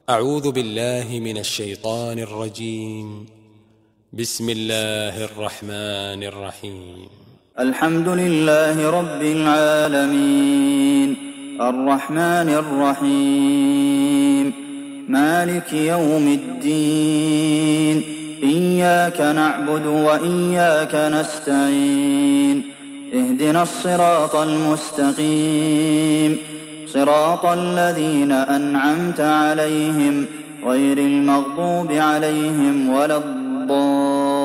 أعوذ بالله من الشيطان الرجيم. بسم الله الرحمن الرحيم. الحمد لله رب العالمين الرحمن الرحيم مالك يوم الدين إياك نعبد وإياك نستعين اهدنا الصراط المستقيم صراط الذين أنعمت عليهم غير المغضوب عليهم ولا الضالين